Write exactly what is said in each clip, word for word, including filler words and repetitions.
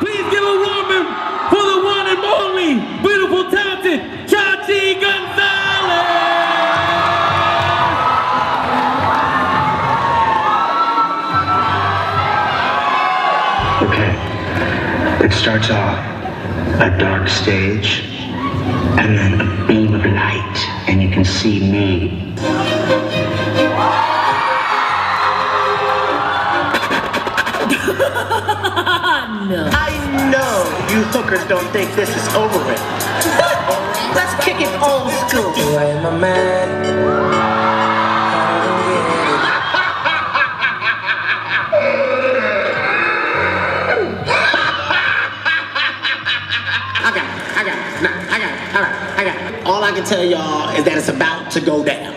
Please give a warm room for the one and only beautiful, talented Chachi Gonzalez. Okay, it starts off a dark stage, and then a beam of light, and you can see me. No. I know you hookers don't think this is over with. Let's kick it old school. Why am I mad? I got it, I got it, nah, I got it, all right, I got it. All I can tell y'all is that it's about to go down.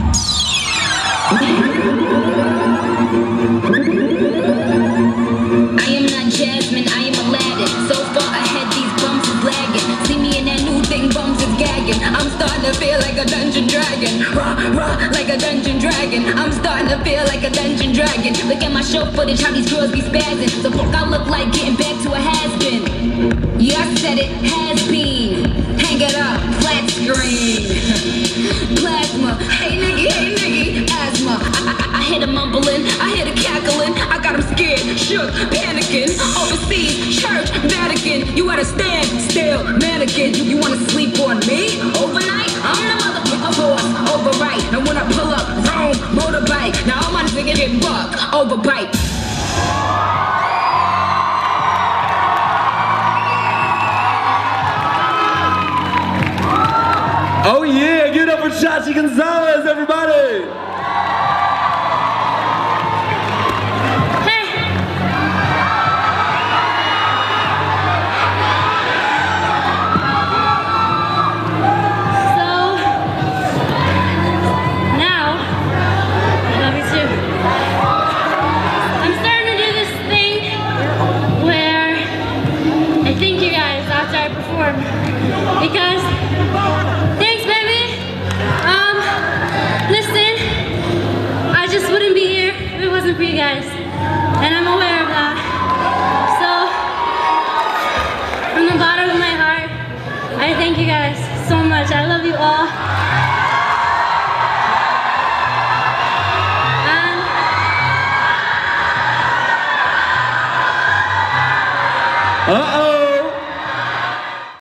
I am not Jasmine, I am Aladdin. So far ahead, these bums is lagging. See me in that new thing, bums is gagging. I'm starting to feel like a dungeon dragon. Rah, rah, like a dungeon dragon. I'm starting to feel like a dungeon dragon. Look at my show footage, how these girls be spazzing. So fuck, I look like getting back to a has-been. Yeah, I said it, has-been. Hang it up, flat screen. Plasma, hey nigga, hey nigga, asthma. I, I, I hear the mumbling, I hear the cackling. I got them scared, shook, panicking. Overseas, church, Vatican. You gotta stand still, mannequin. You wanna sleep on me overnight? I'm the motherfucker force, overright. And when I pull up, Rome, motorbike. Now all my niggas get buck, overbite. Oh yeah, give it up for Chachi Gonzalez, everybody!